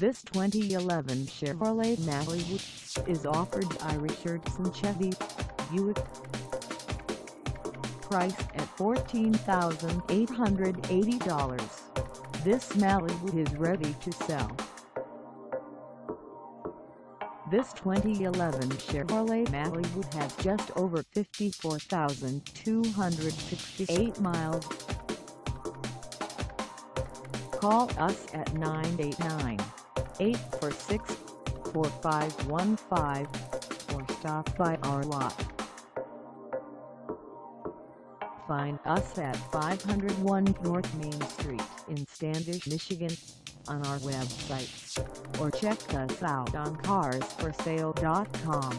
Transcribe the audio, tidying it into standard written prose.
This 2011 Chevrolet Malibu is offered by Richardson Chevy, Buick. Price at $14,880. This Malibu is ready to sell. This 2011 Chevrolet Malibu has just over 54,268 miles. Call us at 989-846-4515 or stop by our lot. Find us at 501 North Main Street in Standish, Michigan, on our website, or check us out on carsforsale.com.